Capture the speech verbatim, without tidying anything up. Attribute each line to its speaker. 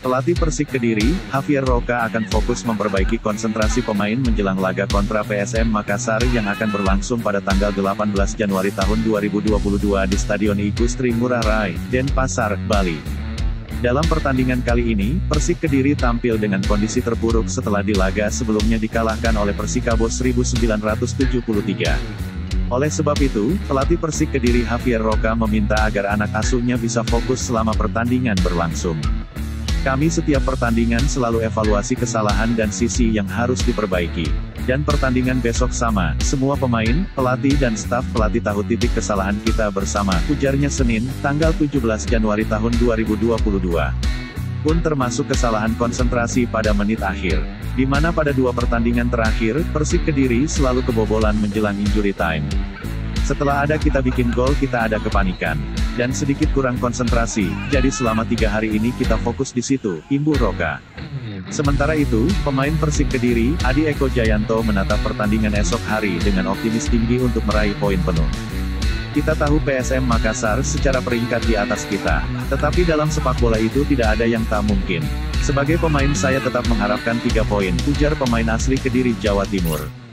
Speaker 1: Pelatih Persik Kediri, Javier Roca akan fokus memperbaiki konsentrasi pemain menjelang laga kontra P S M Makassar yang akan berlangsung pada tanggal delapan belas Januari tahun dua ribu dua puluh dua di Stadion Igusti Ngurah Rai, Denpasar, Bali. Dalam pertandingan kali ini, Persik Kediri tampil dengan kondisi terpuruk setelah di laga sebelumnya dikalahkan oleh Persikabo seribu sembilan ratus tujuh puluh tiga. Oleh sebab itu, pelatih Persik Kediri Javier Roca meminta agar anak asuhnya bisa fokus selama pertandingan berlangsung. Kami setiap pertandingan selalu evaluasi kesalahan dan sisi yang harus diperbaiki. Dan pertandingan besok sama, semua pemain, pelatih dan staf pelatih tahu titik kesalahan kita bersama, ujarnya Senin, tanggal tujuh belas Januari tahun dua ribu dua puluh dua. Pun termasuk kesalahan konsentrasi pada menit akhir, di mana pada dua pertandingan terakhir, Persik Kediri selalu kebobolan menjelang injury time. Setelah ada kita bikin gol kita ada kepanikan, dan sedikit kurang konsentrasi, jadi selama tiga hari ini kita fokus di situ, imbuh Roca. Sementara itu, pemain Persik Kediri, Adi Eko Jayanto menatap pertandingan esok hari dengan optimis tinggi untuk meraih poin penuh. Kita tahu P S M Makassar secara peringkat di atas kita, tetapi dalam sepak bola itu tidak ada yang tak mungkin. Sebagai pemain saya tetap mengharapkan tiga poin, ujar pemain asli Kediri, Jawa Timur.